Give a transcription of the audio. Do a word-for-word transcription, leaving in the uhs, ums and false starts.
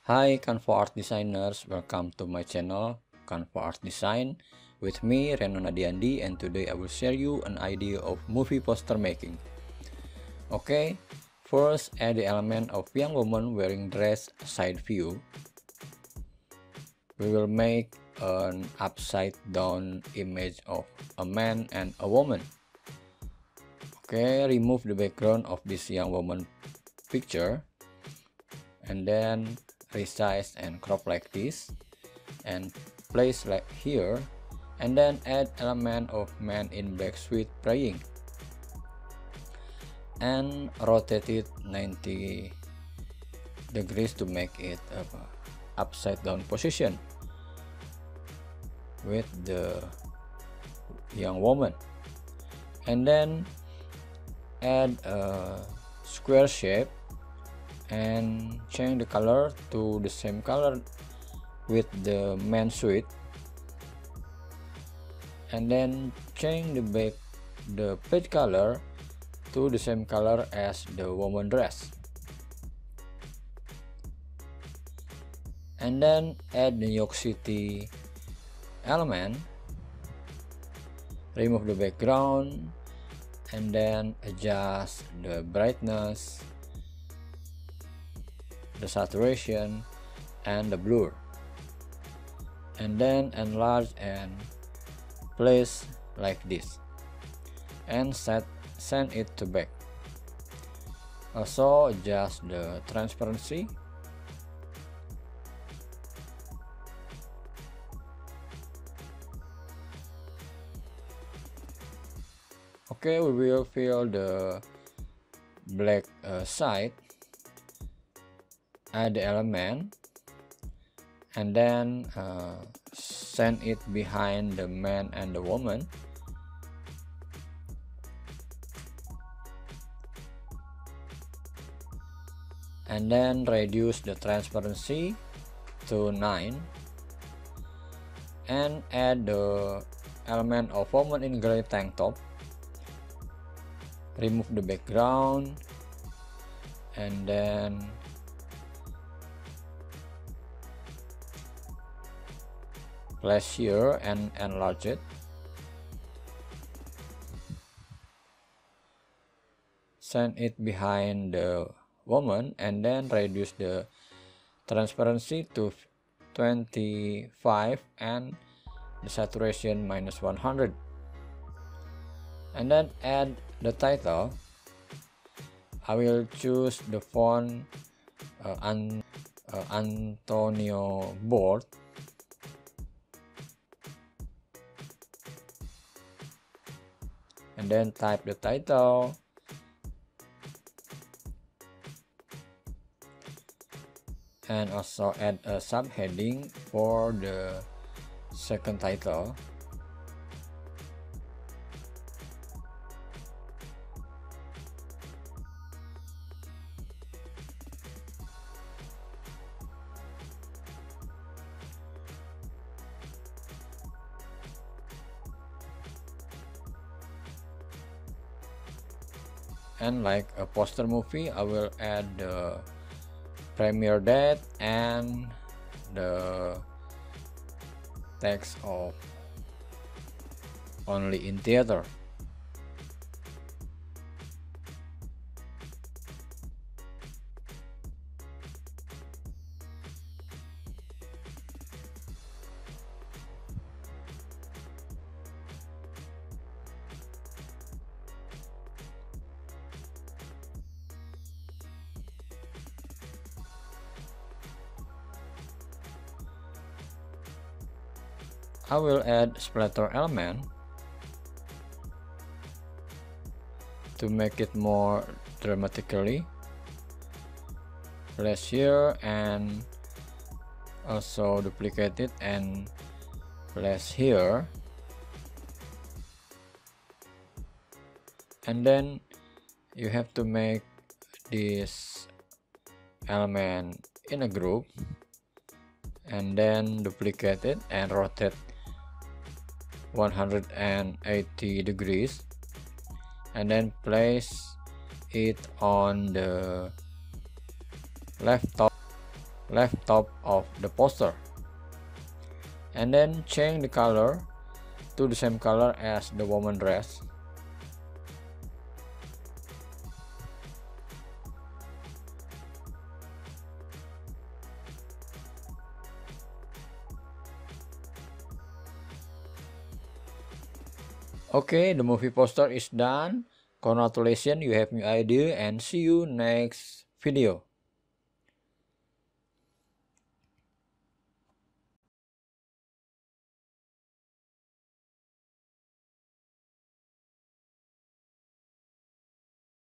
Hi Canva Art Designers, welcome to my channel Canva Art Design with me Reno Nadiandi, and today I will share you an idea of movie poster making. Okay, first add the element of young woman wearing dress side view. We will make an upside down image of a man and a woman. Okay, remove the background of this young woman picture and then resize and crop like this and place like here, and then add element of man in black suit praying and rotate it ninety degrees to make it a upside down position with the young woman, and then add a square shape and change the color to the same color with the man suit, and then change the back the page color to the same color as the woman dress, and then add the New York City element, remove the background, and then adjust the brightness, the saturation, and the blur, and then enlarge and place like this and set send it to back. Also adjust the transparency, okay. We will fill the black uh, side, add the element, and then uh, send it behind the man and the woman, and then reduce the transparency to nine and add the element of woman in gray tank top, remove the background, and then place here and enlarge it. Send it behind the woman and then reduce the transparency to twenty-five and the saturation minus one hundred, and then add the title. I will choose the font uh, An uh, Antonio Bold, and then type the title, and also add a subheading for the second title. And like a poster movie, I will add the premiere date and the text of only in theater. I will add splatter element to make it more dramatically. Place here and also duplicate it and place here, and then you have to make this element in a group and then duplicate it and rotate one hundred eighty degrees, and then place it on the left top left top of the poster, and then change the color to the same color as the woman dress. Okay, the movie poster is done. Congratulations, you have new idea, and see you next video.